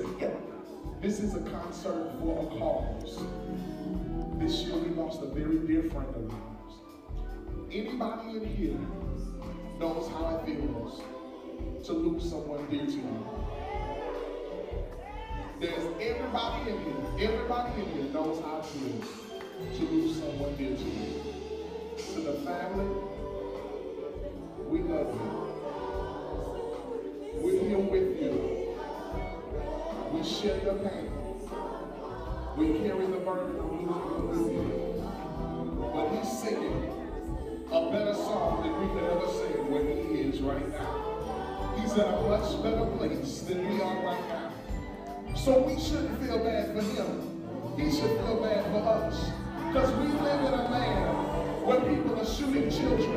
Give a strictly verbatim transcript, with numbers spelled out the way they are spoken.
This is a concert for a cause. This year we lost a very dear friend of ours. Anybody in here knows how it feels to lose someone dear to you. There's everybody in here, everybody in here knows how it feels to lose someone dear to you. To the family, we love you. We're here with you. We share your pain. We carry the burden of losing with you. But he's singing a better song than we could ever sing where he is right now. He's in a much better place than we are right now. So we shouldn't feel bad for him. He should feel bad for us. Because we live in a land where people are shooting children